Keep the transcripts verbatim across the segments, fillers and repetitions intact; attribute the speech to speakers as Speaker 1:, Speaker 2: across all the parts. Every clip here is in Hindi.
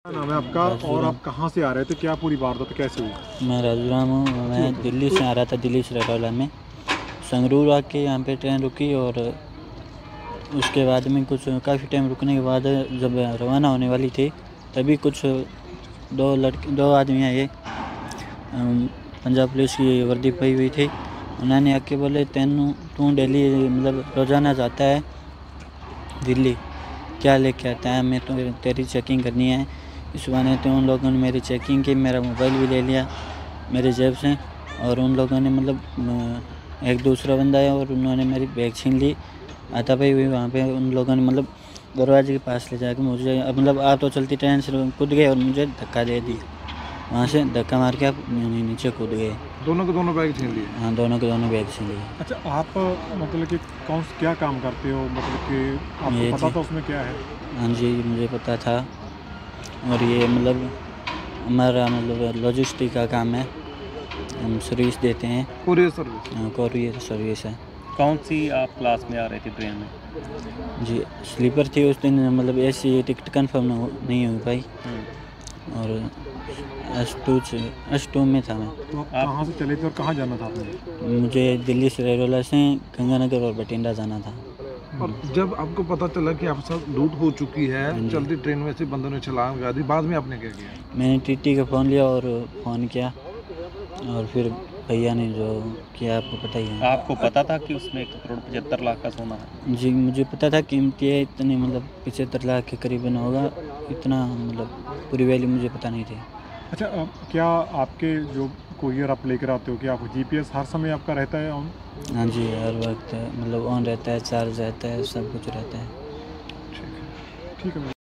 Speaker 1: क्या नाम है आपका और आप कहाँ से आ रहे थे, क्या पूरी वारदात कैसे हुई?
Speaker 2: मैं राजूराम हूँ। मैं दिल्ली से आ रहा था, दिल्ली से रटौला में। संगरूर आके यहाँ पे ट्रेन रुकी और उसके बाद में कुछ काफ़ी टाइम रुकने के बाद जब रवाना होने वाली थी तभी कुछ दो लड़के दो आदमी आए, पंजाब पुलिस की वर्दी पई हुई थी। उन्होंने आके बोले तेनू तू डेली मतलब रोज़ाना जाता है दिल्ली, क्या लेके आता है, मैं तो तेरी चेकिंग करनी है। इस बहाने तो उन लोगों ने मेरी चेकिंग की, मेरा मोबाइल भी ले लिया मेरे जेब से। और उन लोगों ने मतलब एक दूसरा बंदा है और उन्होंने मेरी बैग छीन ली। आता भाई हुई वहाँ पे उन लोगों ने मतलब दरवाजे के पास ले जाकर मुझे मतलब आप तो चलती ट्रेन से कूद गए और मुझे धक्का दे दी। वहाँ से धक्का मार के आप नीचे कूद गए।
Speaker 1: दोनों के दोनों बैग छीन लिए?
Speaker 2: हाँ, दोनों के दोनों बैग छीन लिए।
Speaker 1: अच्छा, आप मतलब कि कौन क्या काम करते हो, मतलब कि आपको पता था उसमें क्या है?
Speaker 2: हाँ जी, मुझे पता था। और ये मतलब हमारा मतलब लॉजिस्टिक का काम है, हम सर्विस देते हैं।
Speaker 1: Courier service?
Speaker 2: हाँ, कोरियर सर्विस है।
Speaker 3: कौन सी आप क्लास में आ रहे थे ट्रेन में?
Speaker 2: जी, स्लीपर थी उस दिन, मतलब ऐसी टिकट कंफर्म नहीं हुई भाई। और एस टू एस टू में था मैं।
Speaker 1: तो आप कहाँ से चले थे और कहाँ जाना था आपने?
Speaker 2: मुझे दिल्ली से रेरोला से गंगानगर और बठिंडा जाना था।
Speaker 4: और जब आपको पता चला कि आपके साथ लूट हो चुकी है, चलती ट्रेन में से बंदों ने छलांग लगा दी, बाद में आपने क्या किया?
Speaker 2: मैंने टीटी का फ़ोन लिया और फ़ोन किया और फिर भैया ने जो किया आपको पता ही है।
Speaker 3: आपको पता था कि उसमें एक करोड़ पचहत्तर लाख का सोना है?
Speaker 2: जी, मुझे पता था कीमती है, इतनी मतलब पचहत्तर लाख के करीबन होगा, इतना मतलब पूरी वैल्यू मुझे पता नहीं थी।
Speaker 1: अच्छा, अब क्या आपके जो कोरियर आप लेकर आते हो, क्या आपको जीपीएस हर समय आपका रहता है ऑन?
Speaker 2: हाँ जी, हर वक्त मतलब ऑन रहता है, चार्ज रहता है, सब कुछ रहता है।
Speaker 1: ठीक है।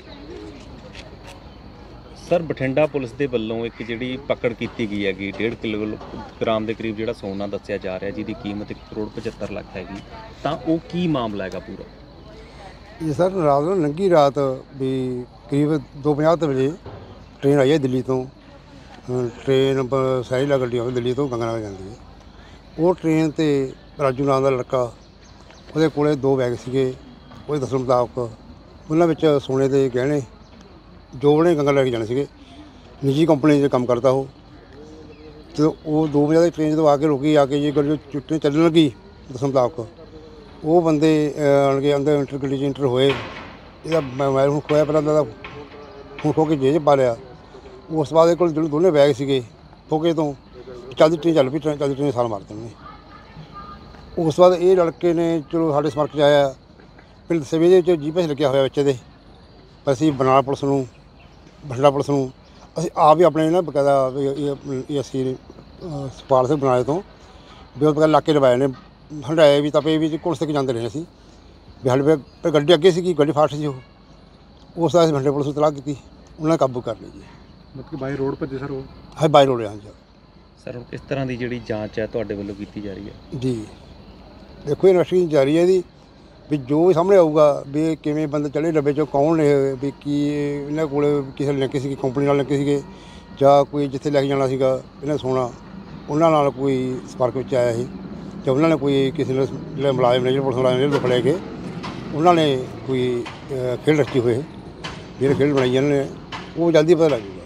Speaker 3: सर, ਬਠਿੰਡਾ ਪੁਲਿਸ ਦੇ ਵੱਲੋਂ ਇੱਕ ਜਿਹੜੀ ਪਕੜ ਕੀਤੀ ਗਈ ਹੈਗੀ डेढ़ ਕਿਲੋਗ੍ਰਾਮ ਦੇ ਕਰੀਬ ਜਿਹੜਾ ਸੋਨਾ ਦੱਸਿਆ ਜਾ ਰਿਹਾ, ਜਿਹਦੀ ਕੀਮਤ ਇੱਕ ਕਰੋੜ ਪਚਹੱਤਰ ਲੱਖ ਹੈਗੀ, ਤਾਂ ਉਹ ਕੀ ਮਾਮਲਾ ਹੈਗਾ ਪੂਰਾ?
Speaker 5: ये सर रात ਨੂੰ ਲੰਘੀ ਰਾਤ ਵੀ ਕਰੀਬ दो पचास ਵਜੇ ट्रेन आई है दिल्ली तो। ट्रेन सैला गड्डी आਉਂਦੀ दिल्ली तो गंगानगर ਜਾਂਦੀ है। ਉਹ ट्रेन ਤੇ ਰਾਜੂ ਨਾਮ ਦਾ ਲੜਕਾ, ਉਹਦੇ ਕੋਲੇ ਦੋ ਬੈਗ ਸੀਗੇ, ਉਹਦੇ ਦੱਸਣ ਮੁਤਾਬਕ ਉਹਨਾਂ ਵਿੱਚ ਸੋਨੇ ਦੇ ਗਹਿਣੇ ਜੋ ਉਹਨੇ ਗੰਗਾ ਲੈ ਕੇ ਜਾਣੇ ਸੀਗੇ। ਨਿੱਜੀ ਕੰਪਨੀ 'ਚ ਕੰਮ ਕਰਦਾ ਉਹ। ਤੇ ਉਹ ਦੋ ਵਜੇ ਦੀ ਟ੍ਰੇਨ ਜਦੋਂ ਆ ਕੇ ਰੁਕੀ, ਆ ਕੇ ਜੇ ਗੱਡੀ ਟ੍ਰੇਨ ਚੱਲਣ ਲੱਗੀ ਦੱਸਣ ਮੁਤਾਬਕ, ਉਹ ਬੰਦੇ ਆਣ ਕੇ ਅੰਦਰ ਇੰਟਰ ਗੱਡੀ 'ਚ ਇੰਟਰ ਹੋਏ। ਇਹਦਾ ਮੋਬਾਈਲ ਹੁਣ ਖੋਇਆ, ਪਹਿਲਾਂ ਦਾ ਹੁਣ ਖੋ ਕੇ ਜੇਬ 'ਚ ਪਾ ਲਿਆ। ਉਸ ਤੋਂ ਬਾਅਦ ਇਹ ਕੋਲ ਜਿਹੜੇ ਦੋਨੇ ਬੈਗ ਸੀਗੇ ਖੋਕੇ ਤੋਂ ਚੱਲਦੀ ਟ੍ਰੇਨ ਚੱਲ ਪਈ, ਟ੍ਰੇਨ ਚੱਲਦੀ ਟ੍ਰੇਨ ਸਾਲ ਮਾਰਤੇ ਉਹਨੇ। ਉਸ ਤੋਂ ਬਾਅਦ ਇਹ ਲੜਕੇ ਨੇ ਚਲੋ ਸਾਡੇ ਸੰਪਰਕ 'ਚ ਆਇਆ। ਪਿੰਡ ਸਵੇਰੇ ਦੇ ਵਿੱਚ ਜੀ ਪੀ ਐਸ ਲੱਗਿਆ ਹੋਇਆ ਬੱਚੇ ਦੇ। ਅਸੀਂ ਬਰਨਾਲਾ ਪੁਲਿਸ ਨੂੰ, ਬਠਿੰਡਾ ਪੁਲਿਸ ਨੂੰ ਅਸੀਂ ਆਪ ਹੀ ਆਪਣੇ ਨਾ ਬਕਾਇਦਾ ਇਹ ਅਸੀਂ ਸਪਾਲ ਸੇ ਬਰਨਾਲੇ ਤੋਂ ਵੀ ਉਹ ਬਕਾਇਦਾ ਇਲਾਕੇ ਲਵਾਏ ਨੇ, ਹੰਡਾਏ ਵੀ ਤਪੇ ਵੀ ਘੁੰਸ ਤੱਕ ਜਾਂਦੇ ਰਹੇ ਅਸੀਂ ਵੀ ਸਾਡੇ ਪਰ ਗੱਡੀ ਅੱਗੇ ਸੀਗੀ, ਗੱਡੀ ਫਾਸਟ ਸੀ ਉਹ। ਉਸ ਦਾ ਅਸੀਂ ਬਠਿੰਡਾ ਪੁਲਿਸ ਨੂੰ ਇਤਲਾਹ ਕੀਤੀ, ਉਹਨਾਂ ਨੇ ਕਾਬੂ ਕਰ ਲਿਆ ਜੀ।
Speaker 1: ਮਤਲਬ ਬਾਈ ਰੋਡ ਭੱਜੇ ਸਰ ਉਹ?
Speaker 5: ਹਾਂ, ਬਾਈ ਰੋਡ ਹਾਂ ਜੀ
Speaker 3: ਸਰ, ਹੁਣ ਕਿਸ ਤਰ੍ਹਾਂ ਦੀ ਜਿਹੜੀ ਜਾਂਚ ਹੈ ਤੁਹਾਡੇ ਵੱਲੋਂ ਕੀਤੀ ਜਾ ਰਹੀ ਹੈ?
Speaker 5: ਜੀ, ਦੇਖੋ ਇਨਵੈਸਟੀਗੇਸ਼ਨ ਜਾਰੀ ਹੈ ਇਹਦੀ, ਵੀ ਜੋ ਵੀ ਸਾਹਮਣੇ ਆਊਗਾ ਵੀ ਕਿਵੇਂ ਬੰਦੇ ਚੜੇ ਡੱਬੇ 'ਚੋਂ, ਕੌਣ ਨੇ ਵੀ ਕੀ ਇਹਨਾਂ ਕੋਲ ਕਿਸੇ ਲਿੰਕ ਸੀਗੀ, ਕੰਪਨੀ ਨਾਲ ਲਿੰਕ ਸੀਗੇ ਜਾਂ ਕੋਈ ਜਿੱਥੇ ਲੈ ਕੇ ਜਾਣਾ ਸੀਗਾ ਇਹਨਾਂ ਸੋਨਾ, ਉਹਨਾਂ ਨਾਲ ਕੋਈ ਸੰਪਰਕ ਵਿੱਚ ਆਇਆ ਸੀ ਜਾਂ ਉਹਨਾਂ ਨੇ ਕੋਈ ਕਿਸੇ ਨਾਲ ਜਿਹੜੇ ਮੁਲਾਜ਼ਮ ਨੇ, ਜਿਹੜੇ ਪੁਲਿਸ ਮੁਲਾਜ਼ਮ ਜਿਹੜੇ ਲੈ ਕੇ ਉਹਨਾਂ ਨੇ ਕੋਈ ਖੇਡ ਰਚੀ ਹੋਏ, ਜਿਹੜੇ ਖੇਡ ਬਣਾਈ ਜਾਂਦੇ ਨੇ ਉਹ ਜਲਦੀ ਪਤਾ ਲੱਗ ਜੂਗਾ।